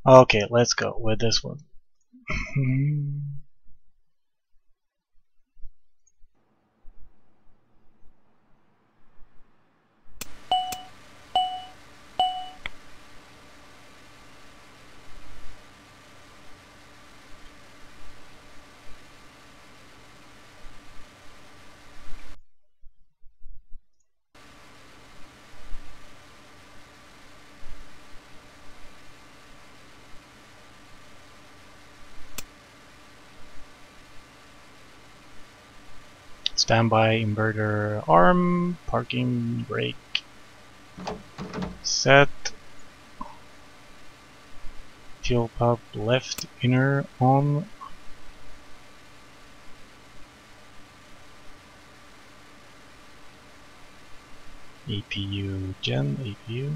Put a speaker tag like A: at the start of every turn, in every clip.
A: Okay, let's go with this one. Standby inverter arm, parking brake set, fuel pump left inner on, APU gen, APU.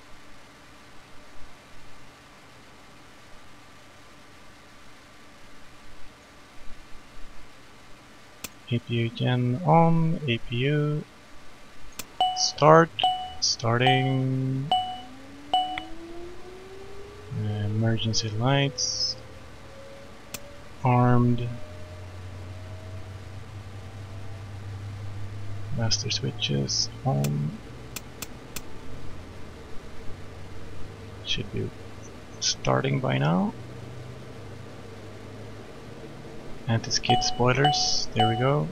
A: APU gen on, APU start, starting, emergency lights, armed, master switches on, should be starting by now. Anti-skid spoilers, there we go.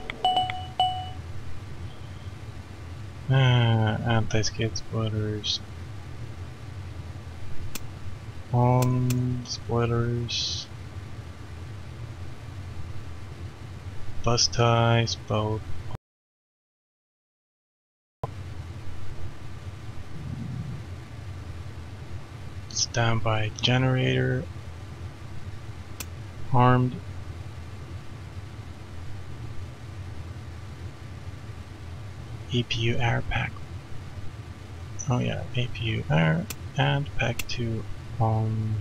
A: Anti-skid spoilers on, spoilers, bus ties, both. Standby generator, armed. APU air pack. Oh yeah, APU air and pack 2 on.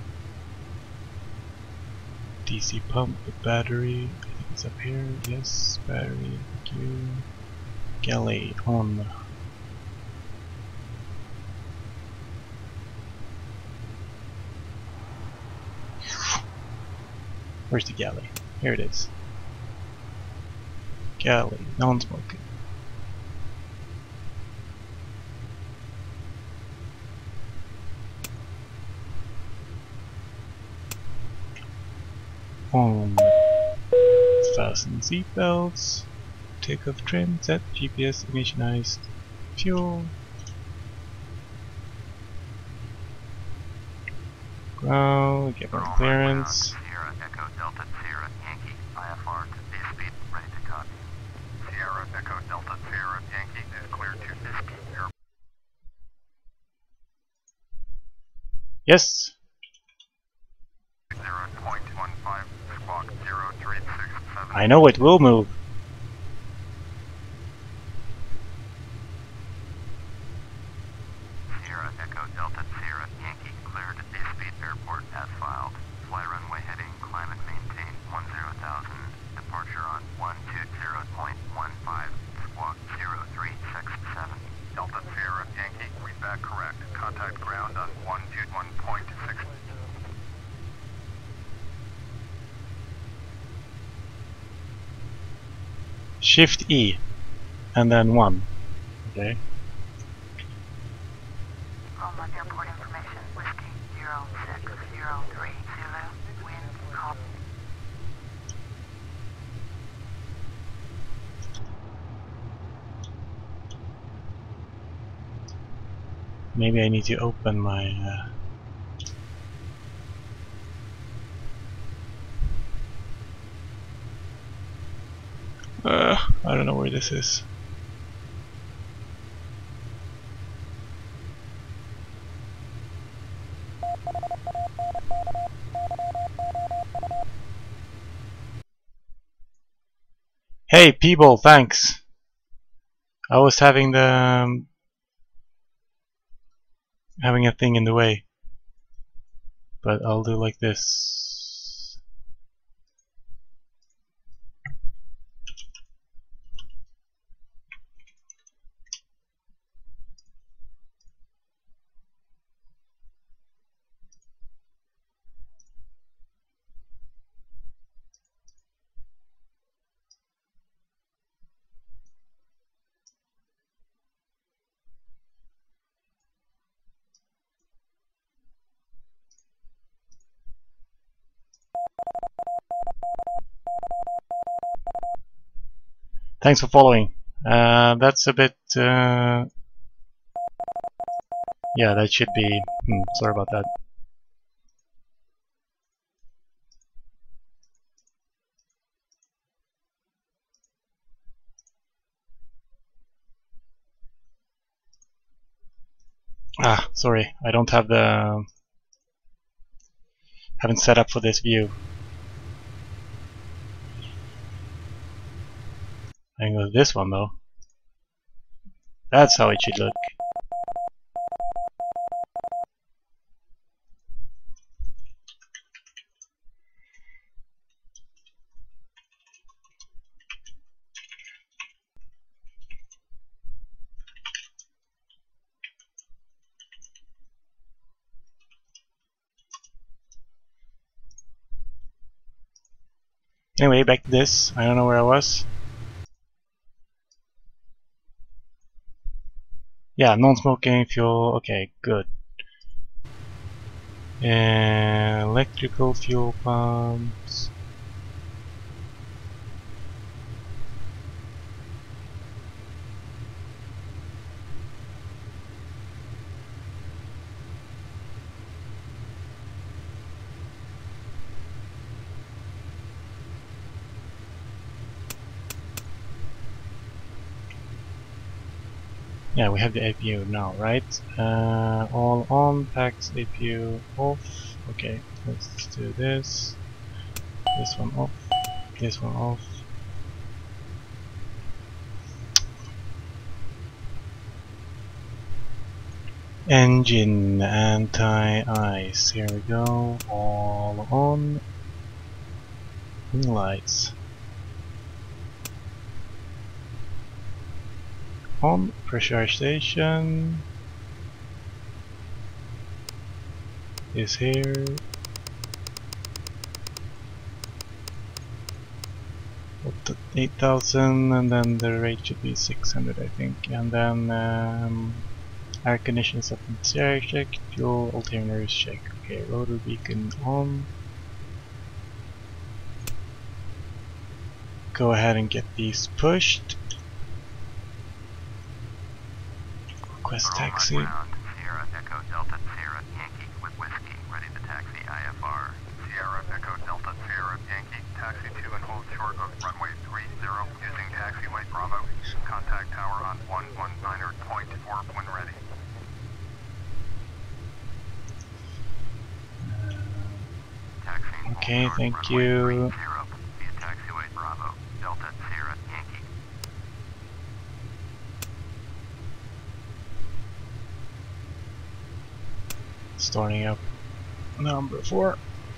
A: DC pump with battery. I think it's up here. Yes, battery. Thank you. Galley on. Where's the galley? Here it is. Galley, non-smoking. On. Fasten seatbelts. Takeoff trim set. GPS ignitionized. Fuel. Ground. Get our clearance.
B: Sierra Echo Delta Sierra Yankee IFR to speed ready to copy. Sierra Echo Delta Sierra Yankee is cleared to speed airport.
A: Yes.
B: 0.15 squawk 0367.
A: I know it will move.
B: Sierra Echo Delta Sierra Yankee cleared to speed airport as filed. Fly runway heading climb and maintain 10,000. Departure on 120.15 squawk 0367. Delta Sierra Yankee, read back correct. Contact ground on 121.6.
A: Shift E and then 1. Okay.
B: Malmö Airport information, Whiskey 0603 Zulu, wind call.
A: Maybe I need to open my I don't know where this is. Hey people, thanks. I was having the having a thing in the way, but I'll do like this. Thanks for following. That's a bit... yeah, that should be... sorry about that. Ah, sorry, I don't have the... haven't set up for this view. I can go to this one though. That's how it should look. Anyway, back to this. I don't know where I was. Yeah, non-smoking fuel. Okay, good. Electrical fuel pumps. Yeah, we have the APU now, right? All on, packs APU off. Okay, let's do this. This one off. This one off. Engine anti-ice. Here we go. All on. Wing lights. On. Pressurization is here. 8,000, and then the rate should be 600, I think. And then air conditioning supplements checked, fuel alternators checked. Okay, rotor beacon on. Go ahead and get these pushed. Request taxi.
B: Sierra Echo Delta Sierra Yankee with whiskey, ready to taxi IFR. Sierra Echo Delta Sierra Yankee, taxi to and hold short of runway 30 using taxiway Bravo. Contact tower on 119.4 when ready.
A: Okay, thank you.
B: Via taxiway Bravo, Delta Sierra Yankee.
A: Starting up number 4.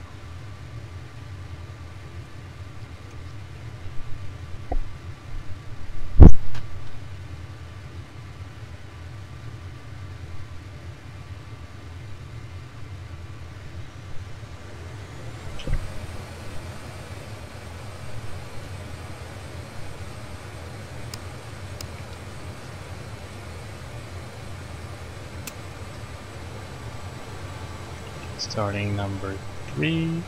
A: Starting number 3.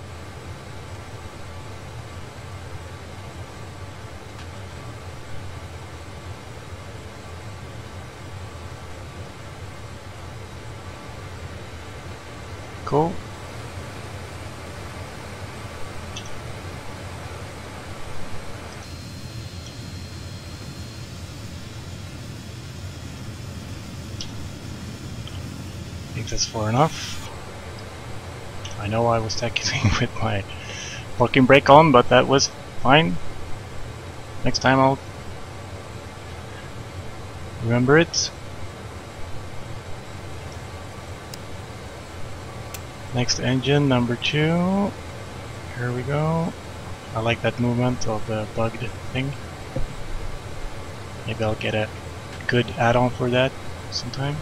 A: Cool. I think that's far enough. I know I was taxiing with my parking brake on, but that was fine. Next time I'll remember it. Next engine, number 2. Here we go. I like that movement of the bugged thing. Maybe I'll get a good add-on for that sometime.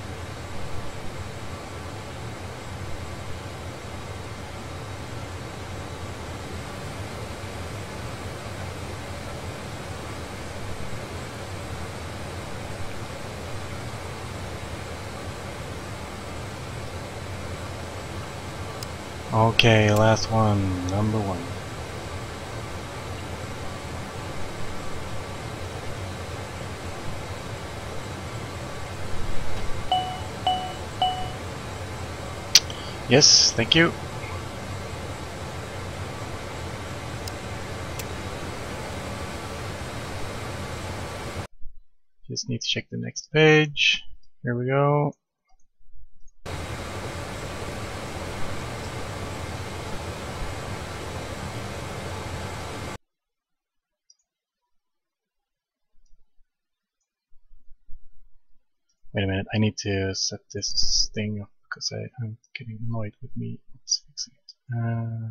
A: Okay, last one, number 1. Yes, thank you. Just need to check the next page. Here we go. Wait a minute, I need to set this thing up because I'm getting annoyed with me not fixing it.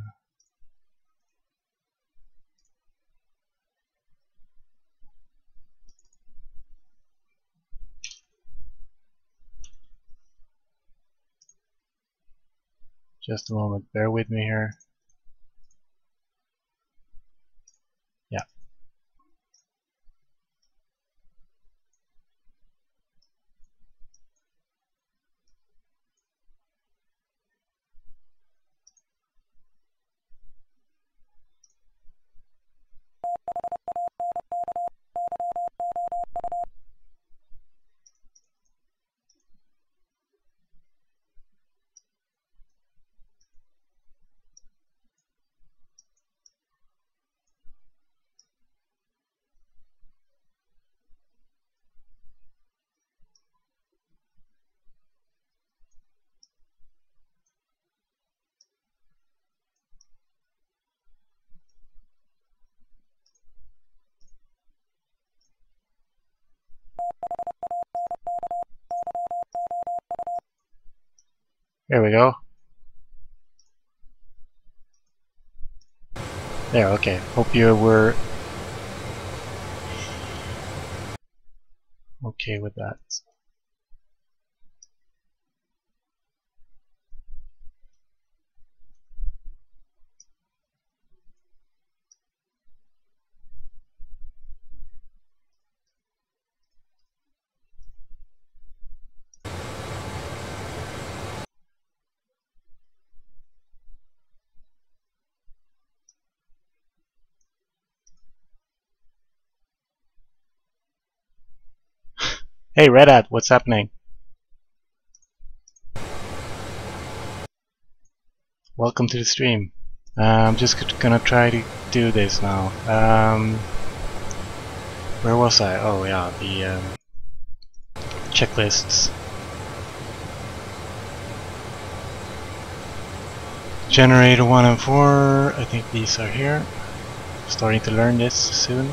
A: Just a moment, bear with me here. Yeah. There we go. There, okay. Hope you were okay with that. Hey Red Hat, what's happening? Welcome to the stream. I'm just gonna try to do this now. Where was I? Oh yeah, the checklists. Generator 1 and 4, I think these are here. Starting to learn this soon.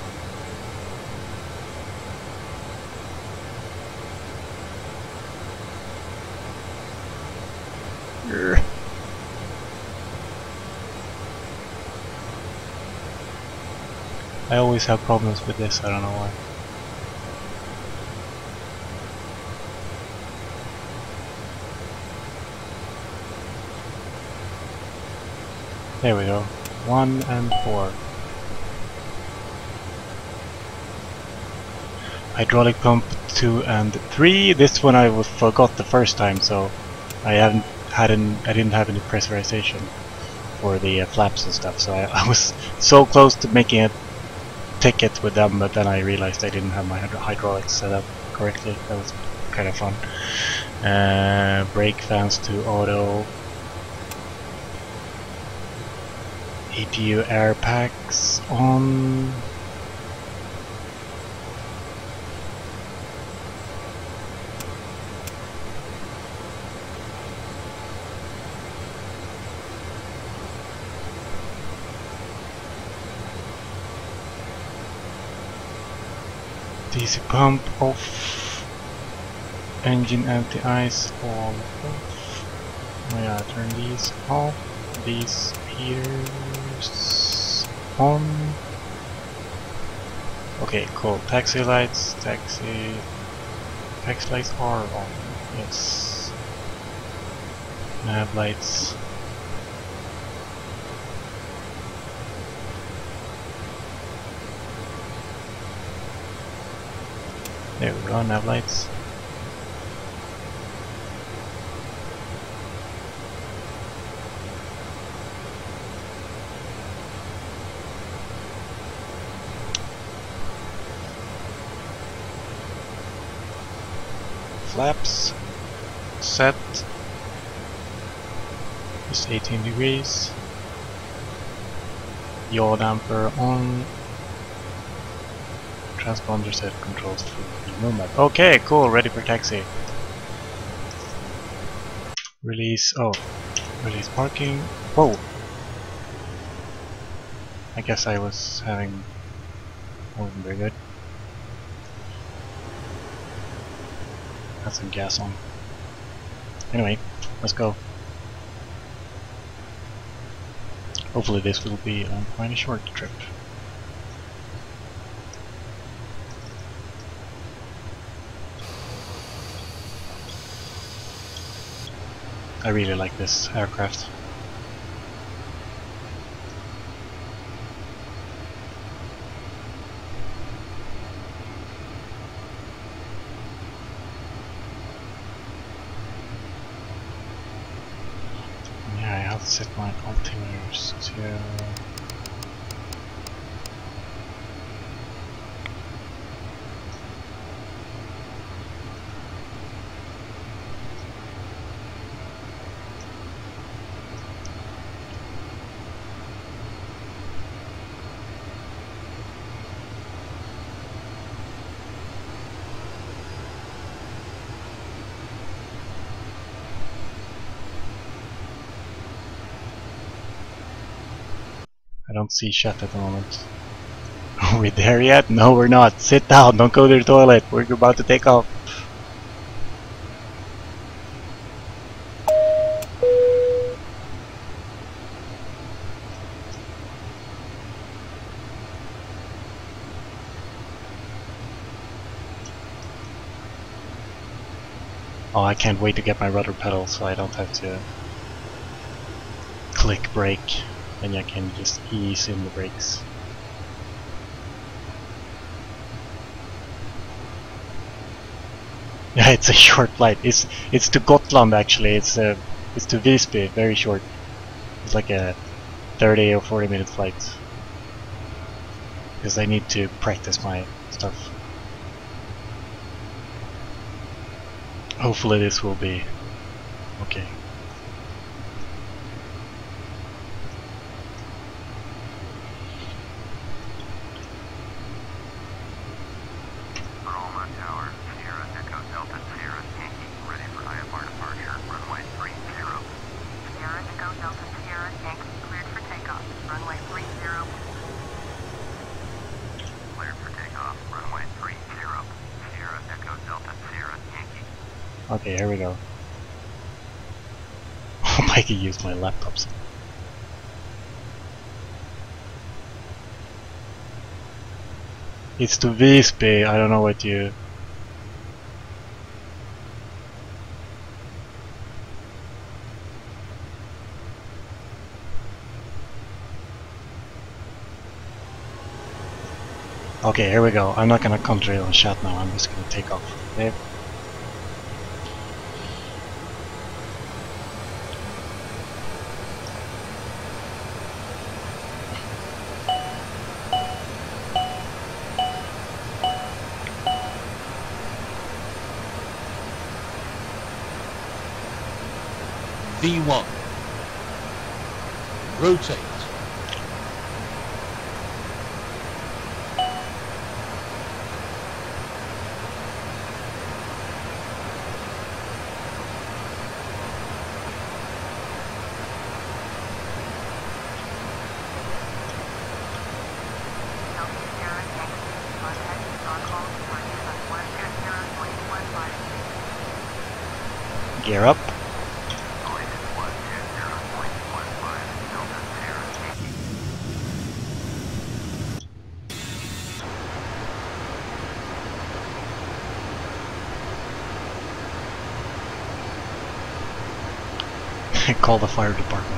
A: I always have problems with this, I don't know why. There we go. 1 and 4. Hydraulic pump 2 and 3. This one I forgot the first time, so I didn't have any pressurization for the flaps and stuff. So I was so close to making a ticket with them, but then I realized I didn't have my hydraulics set up correctly. That was kind of fun. Brake fans to auto. EPU air packs on. DC pump off. Engine anti-ice all off. Oh yeah, turn these off. These heaters on. Okay, cool. Taxi lights lights are on. Yes. Nav lights. There we go, nav lights. Flaps set. is 18 degrees. Yaw damper on. Transponder set controls for the movement. Okay, cool, ready for taxi. Release, release parking. Whoa! I guess I was having, that wasn't very good. Had some gas on. Anyway, let's go. Hopefully this will be quite a short trip. I really like this aircraft. Yeah, I have to set my altimeters to... I don't see shit at the moment. Are we there yet? No, we're not. Sit down, don't go to the toilet. We're about to take off. Oh, I can't wait to get my rudder pedal so I don't have to click brake. Then I can just ease in the brakes. Yeah, it's a short flight. It's to Gotland actually. It's to Visby. Very short. It's like a 30 or 40-minute flight. Because I need to practice my stuff. Hopefully this will be okay.
B: Frome Tower, Sierra Echo Delta Sierra Yankee, ready for IFR departure, runway 30. Sierra Echo Delta Sierra Yankee, cleared for takeoff, runway 30. Cleared for takeoff, runway 30. Sierra Echo Delta Sierra Yankee.
A: Okay, here we go. Hope I can use my laptops. It's to Visby. I don't know what you... Okay, here we go. I'm not gonna concentrate on chat now. I'm just gonna take off. Okay.
C: V1. Rotate.
A: Gear up. Call the fire department.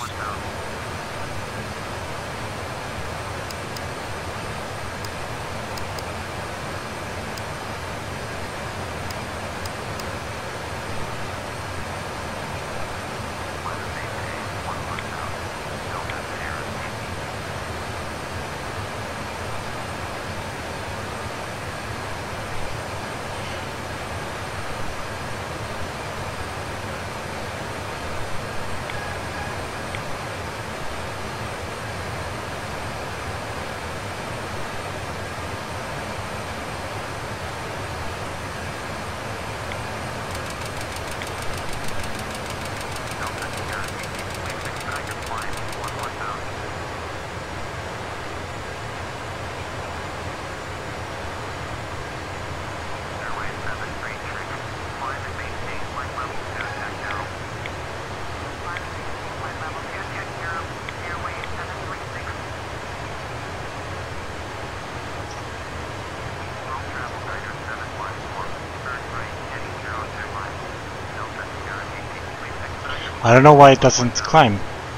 A: I don't know why it doesn't climb.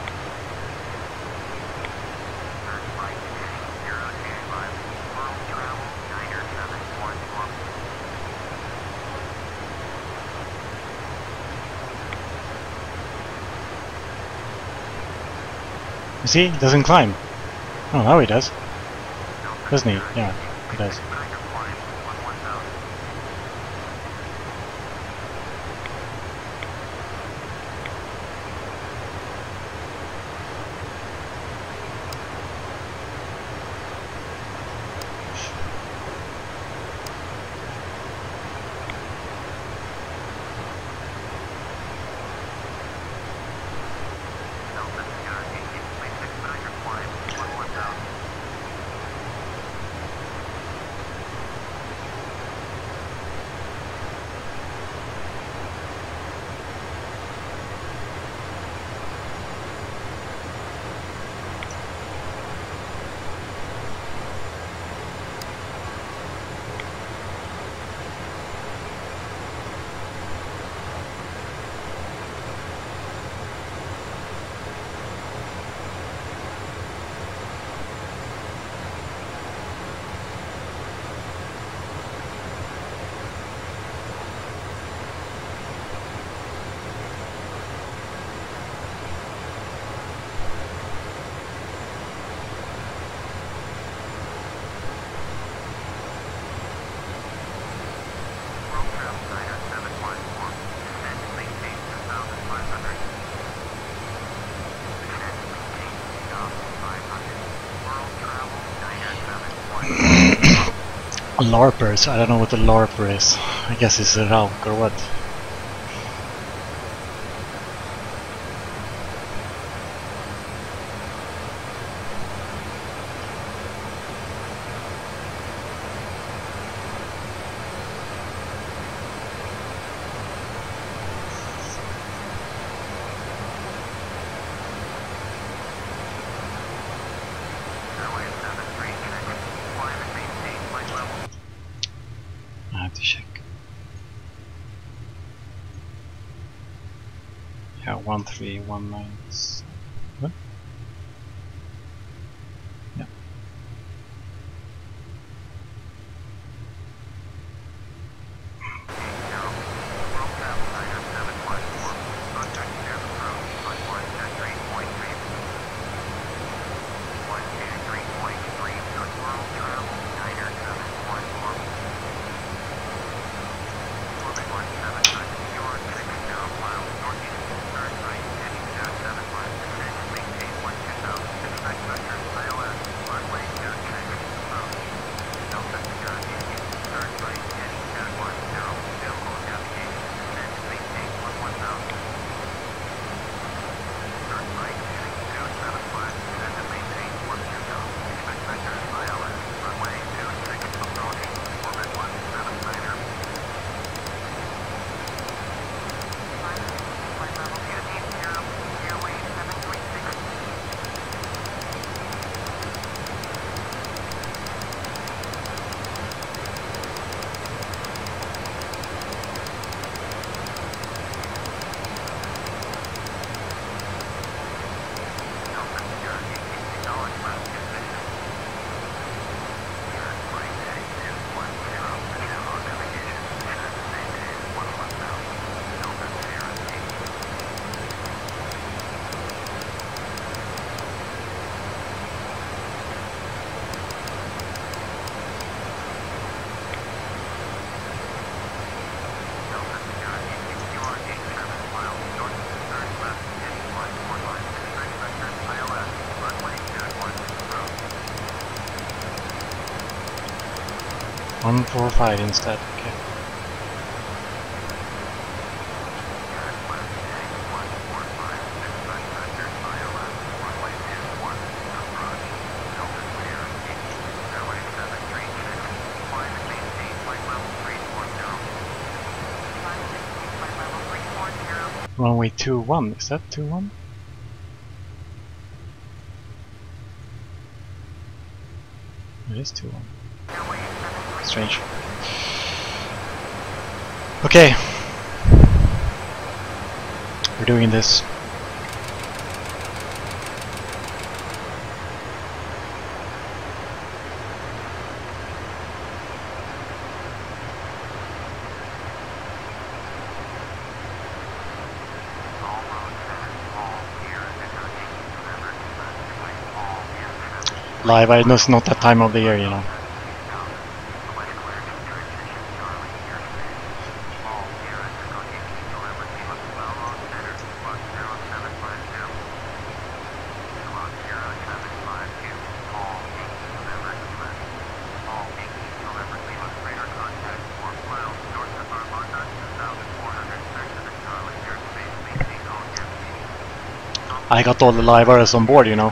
A: You see? It doesn't climb. Oh, now he does. Doesn't he? Yeah, he does. LARPers, I don't know what a LARPer is. I guess it's a Rauk or what. I have to check. Yeah, 1319. What? Yeah. 145 instead, okay. Runway 21, is that 21? It is 21. Strange. Okay. We're doing this. Live, I know it's not that time of the year, you know. I got all the live wires on board, you know.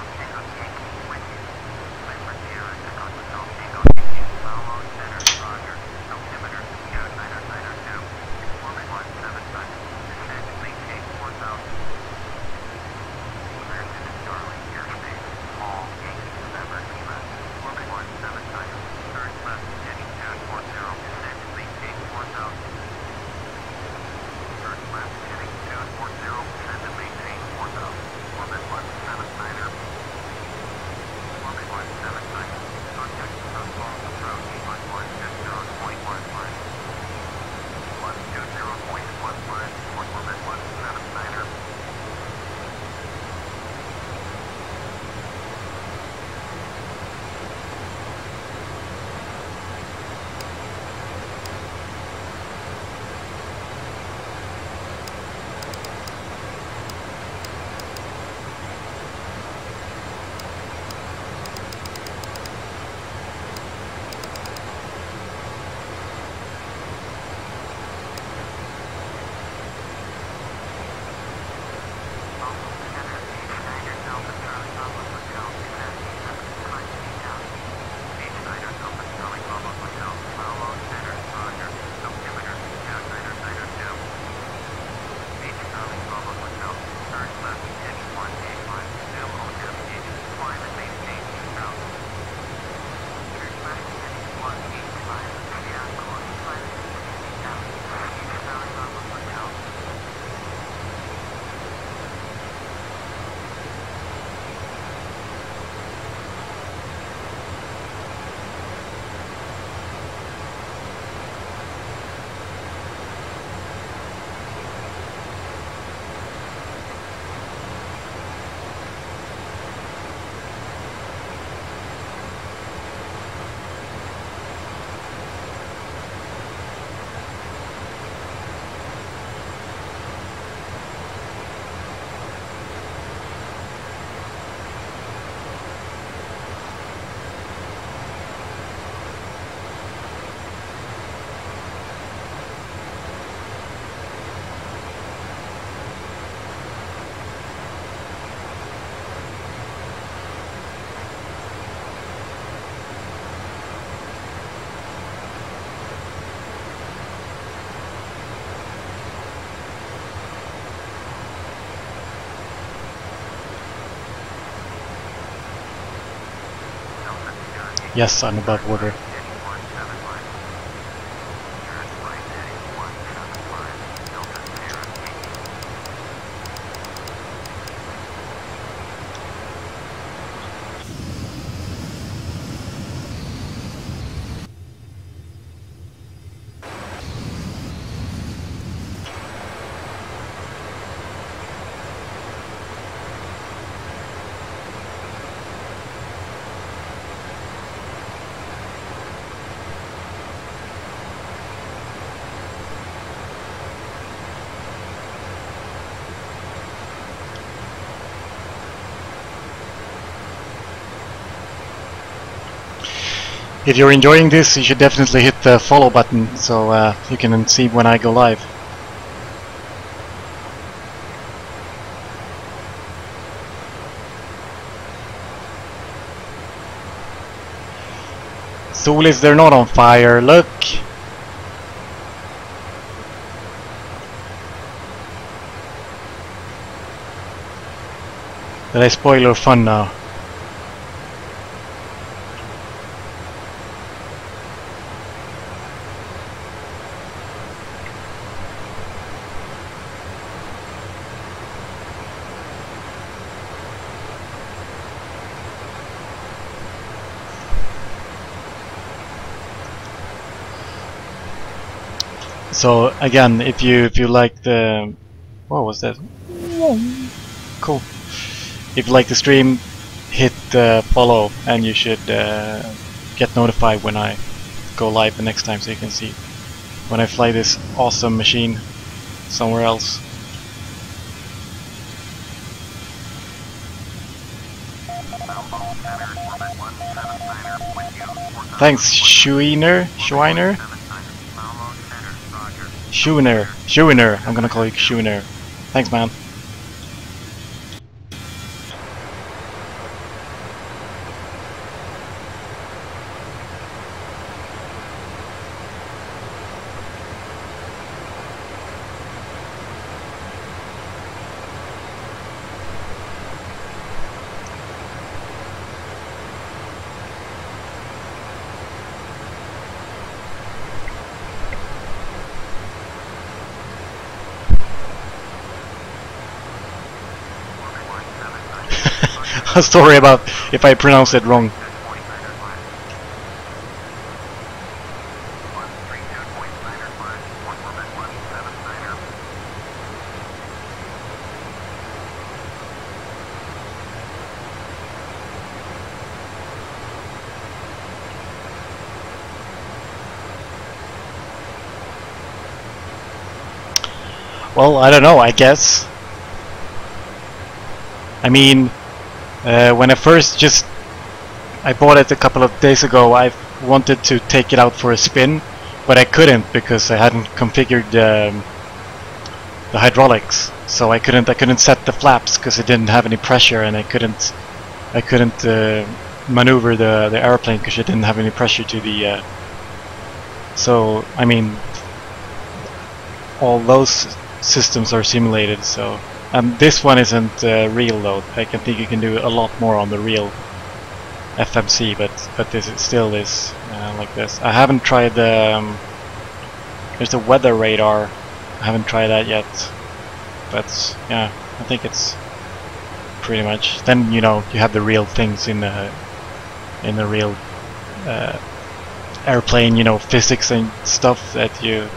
A: Yes, I'm above water. If you're enjoying this, you should definitely hit the follow button so you can see when I go live. Solis, they're not on fire, look! Did I spoil your fun now? So again, if you like the, what was that? Cool. If you like the stream, hit follow, and you should get notified when I go live the next time, so you can see when I fly this awesome machine somewhere else. Thanks, Schweiner. I'm gonna call you Schweiner. Thanks, man. Sorry about if I pronounce it wrong. Well, I don't know, I guess. I mean, when I first I bought it a couple of days ago, I wanted to take it out for a spin, but I couldn't because I hadn't configured the hydraulics. So I couldn't set the flaps because it didn't have any pressure, and I couldn't maneuver the airplane because it didn't have any pressure to the. So I mean, all those systems are simulated. So this one isn't real though. I can think you can do a lot more on the real FMC, but this still is like this. I haven't tried the. There's the weather radar. I haven't tried that yet, but yeah, I think it's pretty much. Then you know you have the real things in the real airplane, you know, physics and stuff that you.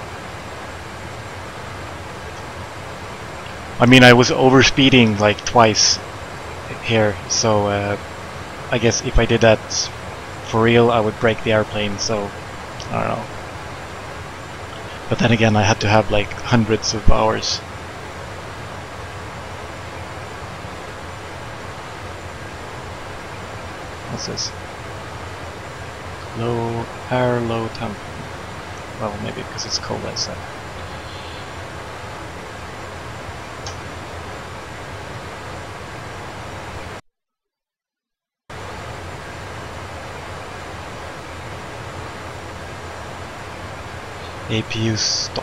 A: I mean, I was overspeeding like twice here, so I guess if I did that for real, I would break the airplane. So I don't know. But then again, I had to have like hundreds of hours. What's this? Low air, low temp. Well, maybe because it's cold outside. APU stop.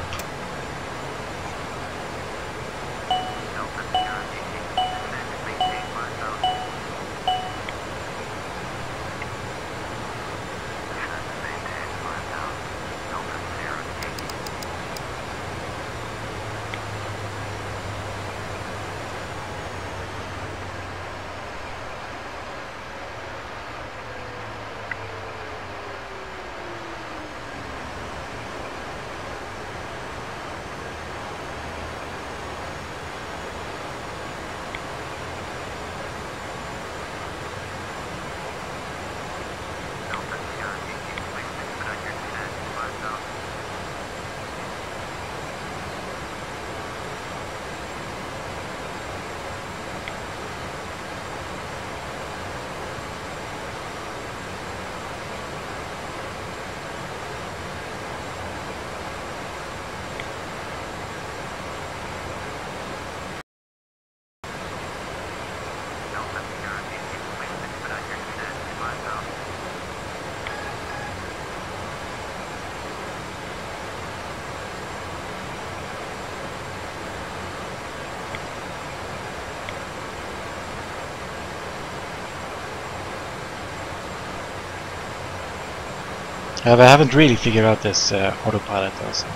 A: I haven't really figured out this autopilot also.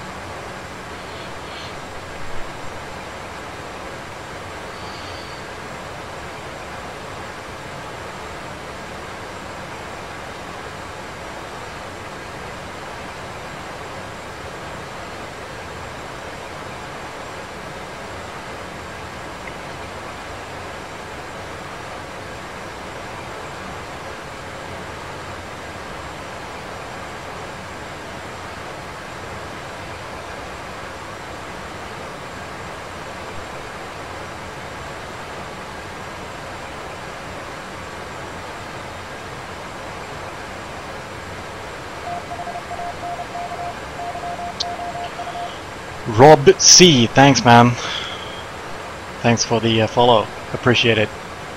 A: Rob C, thanks man. Thanks for the follow, appreciate it.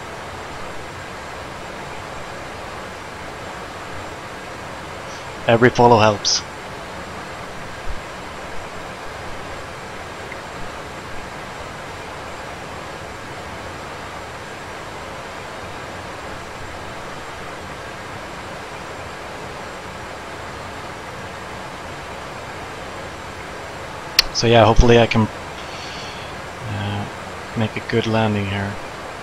A: Every follow helps. So yeah, hopefully I can make a good landing here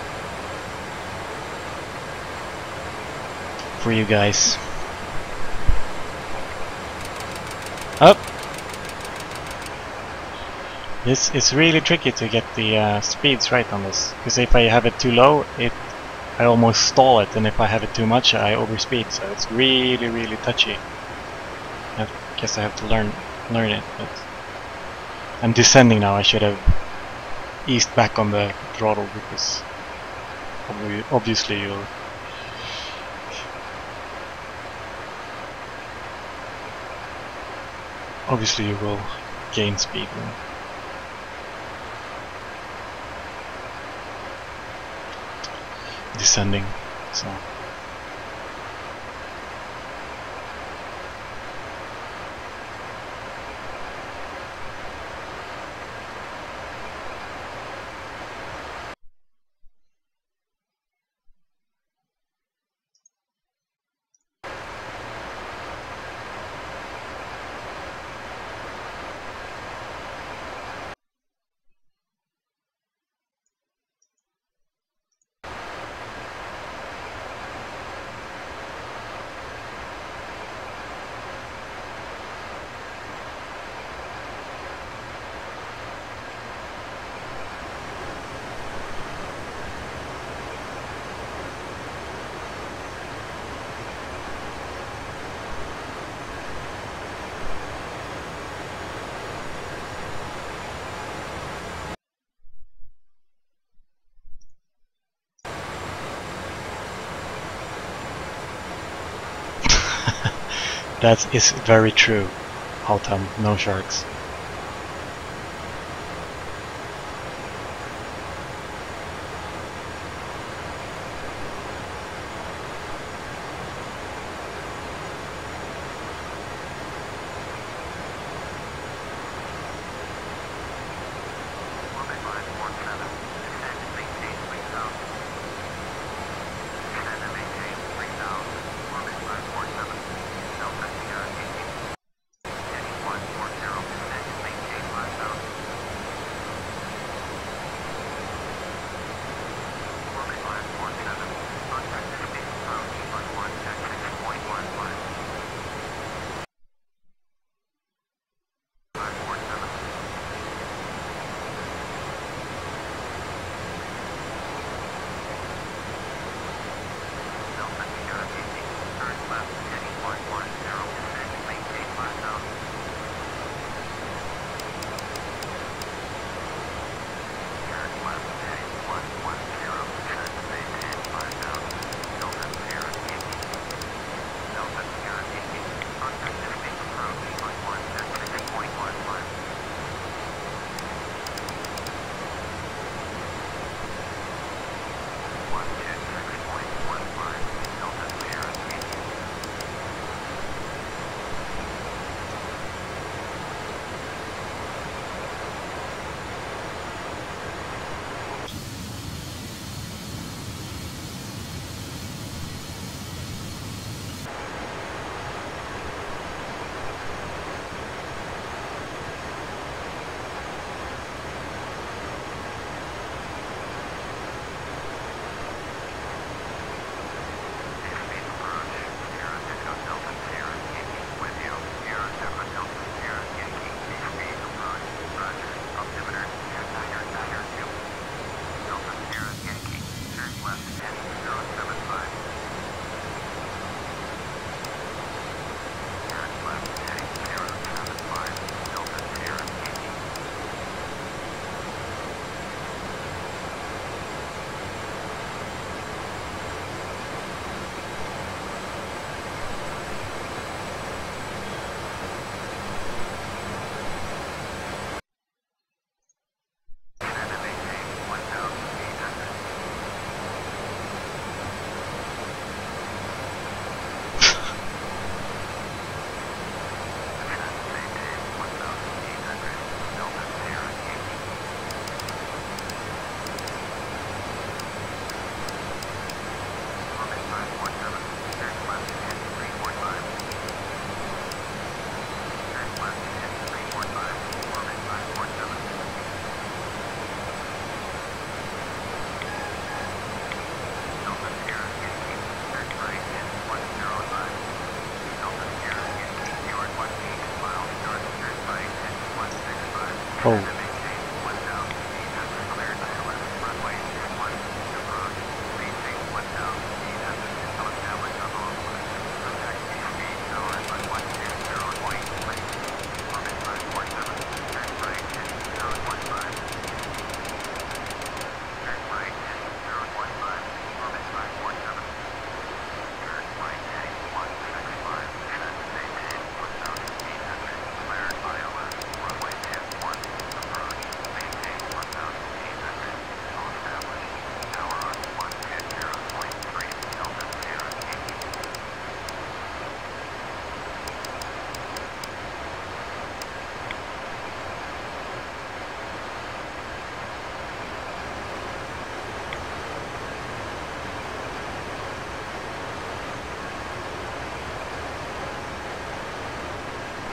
A: for you guys. Up. This is really tricky to get the speeds right on this, because if I have it too low, I almost stall it, and if I have it too much, I overspeed. So it's really touchy. I guess I have to learn it. But I'm descending now. I should have eased back on the throttle, because obviously you will gain speed when descending. So that is very true. Autumn, no sharks.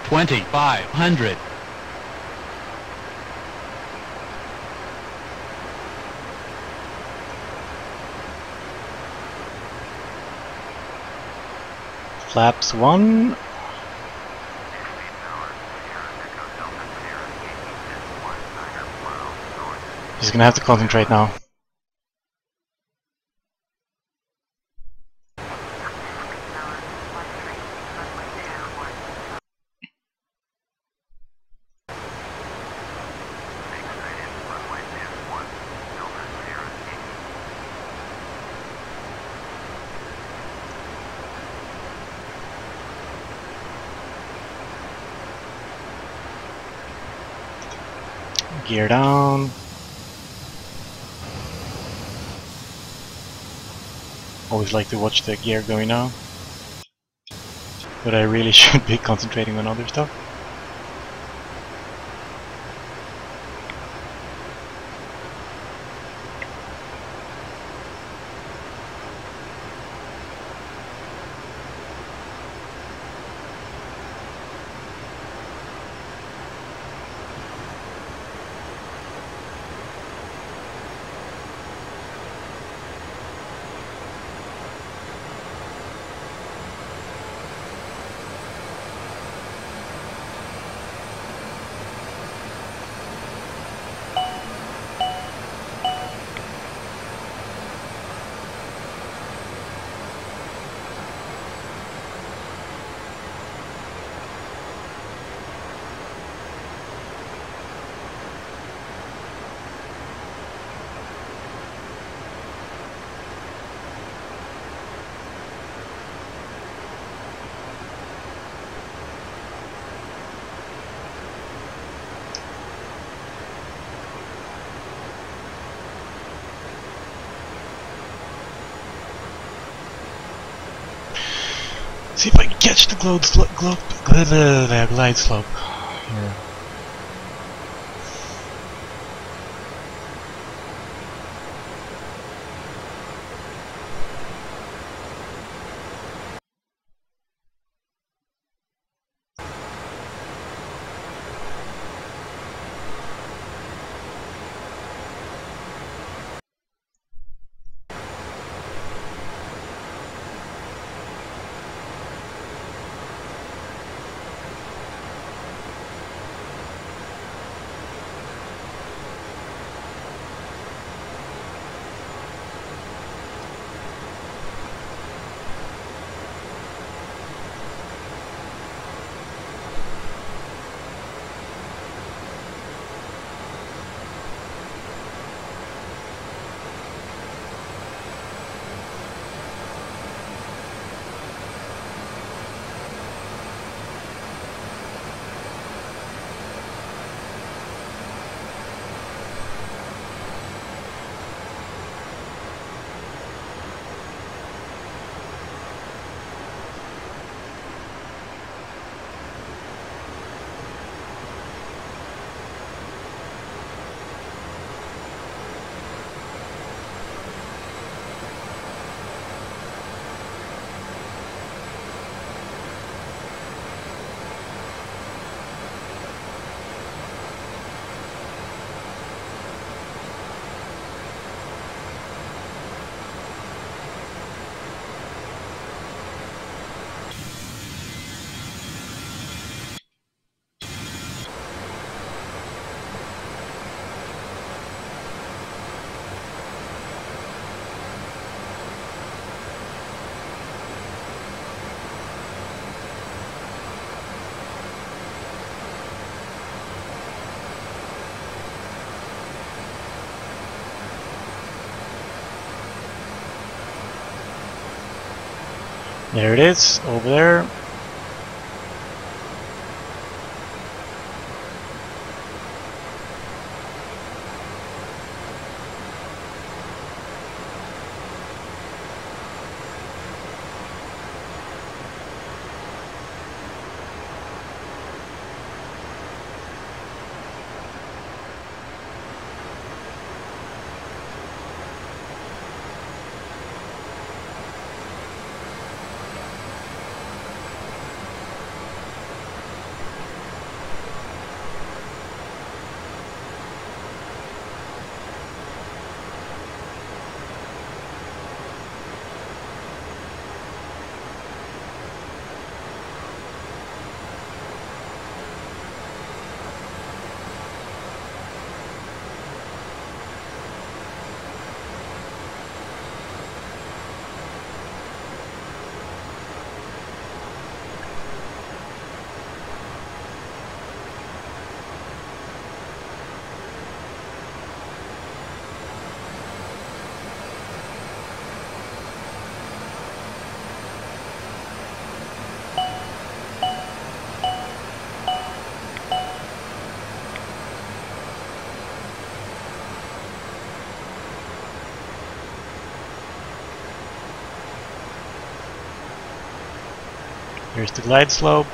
C: 2500.
A: Flaps 1. He's gonna have to concentrate now. Gear down. Always like to watch the gear going down. But I really should be concentrating on other stuff. See if I can catch the glide slope. Here. There it is, over there. Here's the glide slope.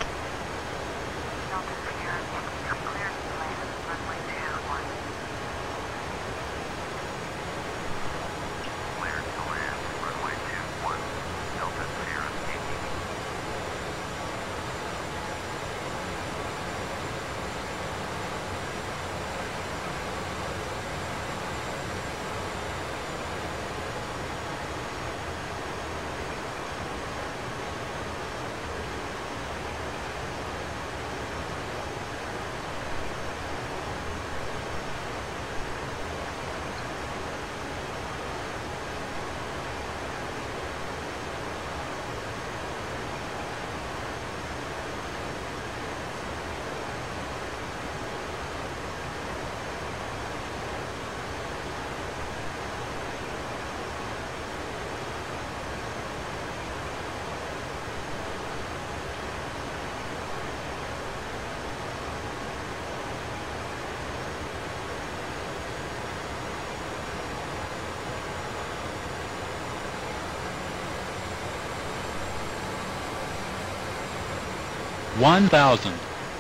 C: One thousand.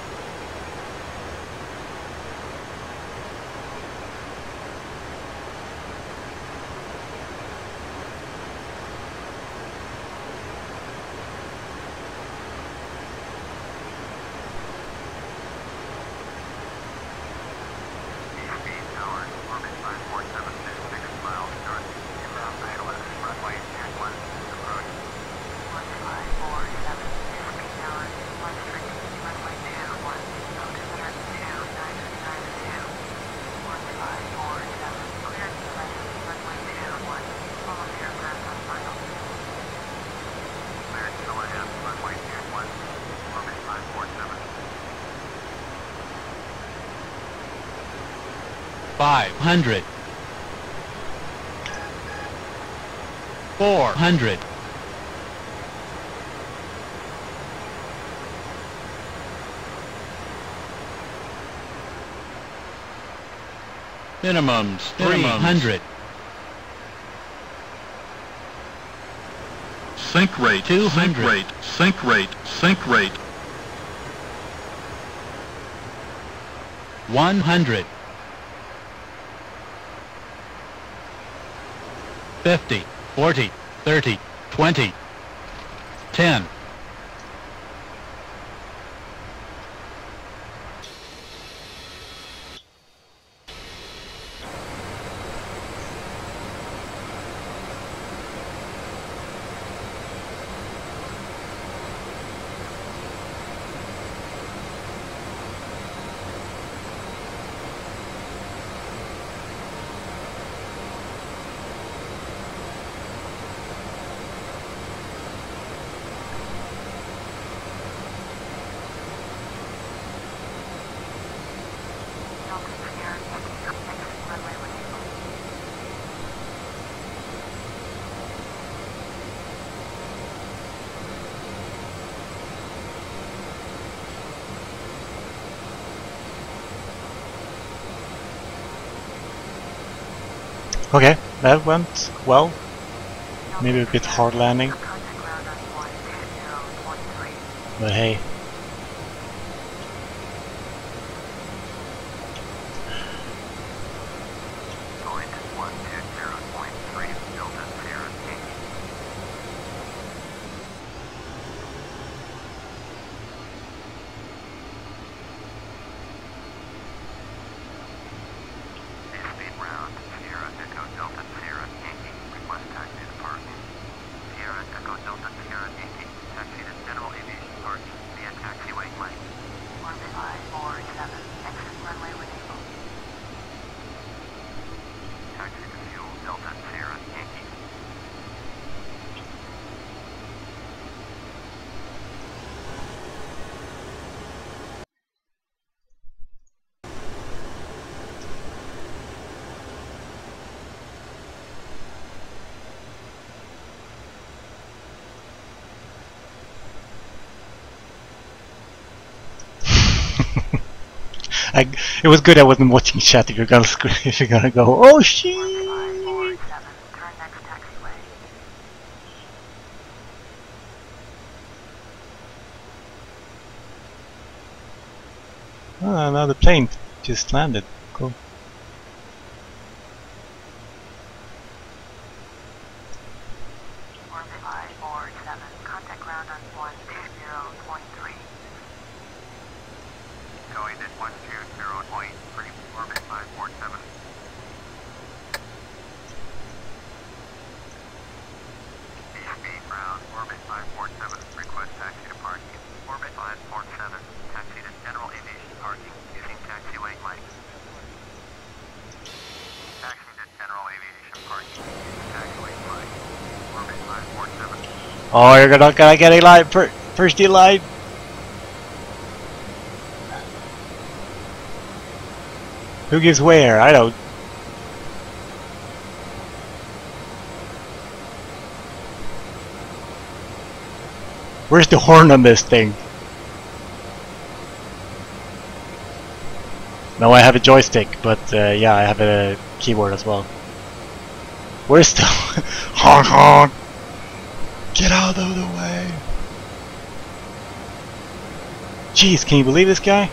C: $500. $400. Minimums $300.
D: Sink rate,
C: 200.
D: sink rate, sink rate, sink rate.
C: 100. 50, 40, 30, 20, 10.
A: Okay, that went well. Maybe a bit hard landing, but hey. It was good I wasn't watching chat if you're gonna if you're gonna go, oh shit! Oh, another plane just landed. Cool.
B: Orbit 547, contact ground on 120.3. Going at 120.3, orbit 547. Speed ground, orbit 547, request taxi to parking. Orbit 547, taxi to general aviation parking using taxiway light. Taxi to general aviation parking using taxiway light. Orbit 547.
A: Oh, you're not gonna get a line first in line. Who gives where? I don't. Where's the horn on this thing? No, I have a joystick, but yeah, I have a keyboard as well. Where's the honk honk? Get out of the way! Jeez, can you believe this guy?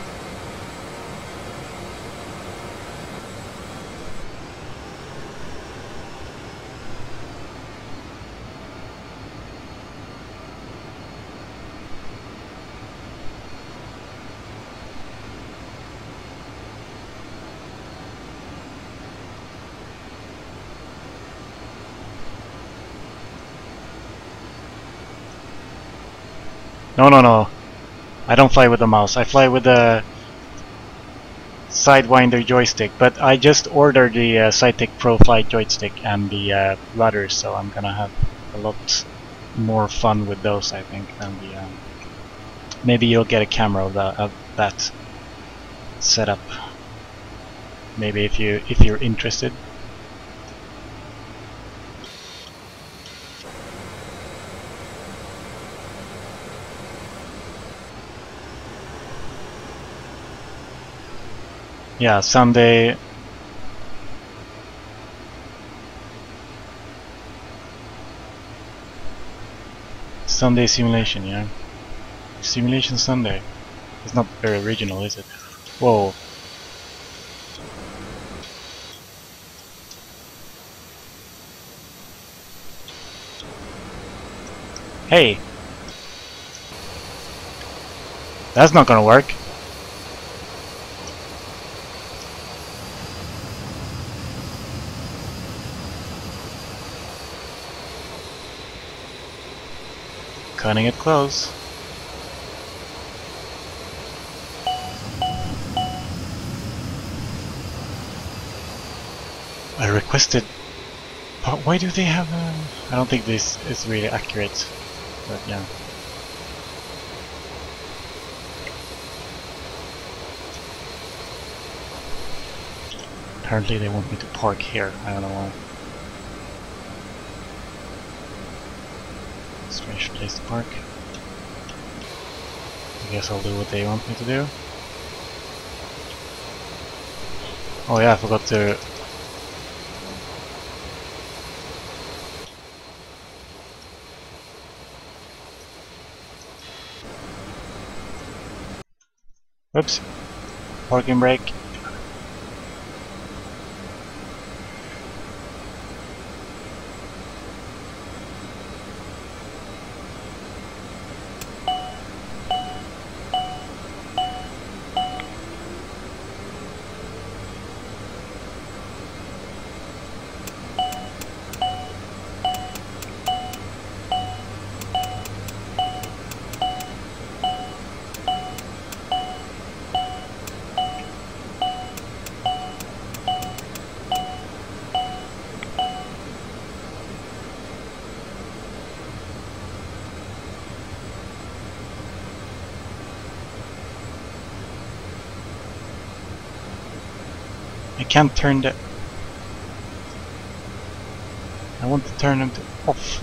A: No. I don't fly with the mouse. I fly with the Sidewinder joystick. But I just ordered the Cytec Pro Flight joystick and the rudders, so I'm gonna have a lot more fun with those, I think, than the. Maybe you'll get a camera of that setup. Maybe if you're interested. Yeah, Sunday. Sunday simulation, yeah. Simulation Sunday. It's not very original, is it? Whoa. Hey! That's not gonna work. Cutting it close. I requested. But why do they have? I don't think this is really accurate. But yeah. Apparently they want me to park here. I don't know why. Strange place to park. I guess I'll do what they want me to do. Oh yeah, I forgot to. Oops. Parking brake. I can't turn the. I want to turn them to off.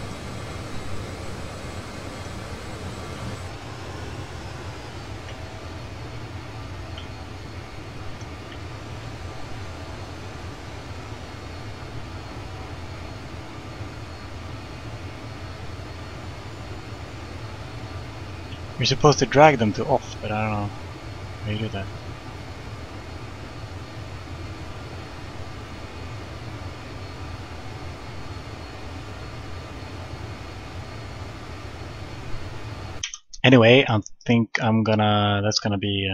A: You're supposed to drag them to off, but I don't know. how you do that. Anyway, I think that's gonna be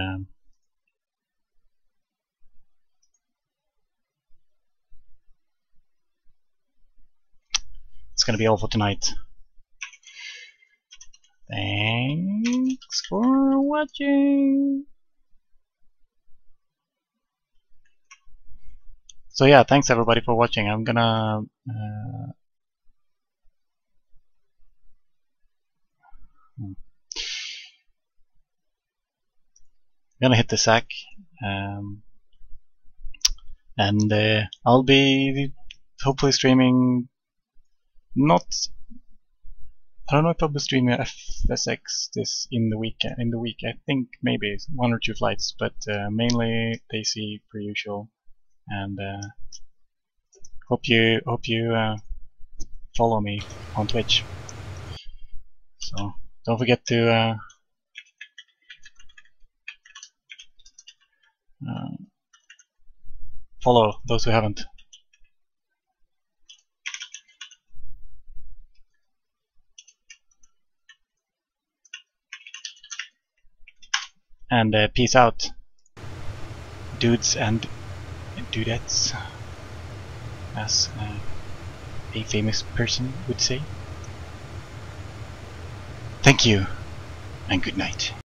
A: it's gonna be all for tonight. Thanks for watching. So yeah, thanks everybody for watching. I'm gonna hit the sack, and I'll be hopefully streaming. I don't know if I'll be streaming FSX this in the week. I think maybe 1 or 2 flights, but mainly DC per usual. And hope you follow me on Twitch. So don't forget to follow those who haven't. And peace out, dudes and dudettes, as a famous person would say. Thank you, and good night.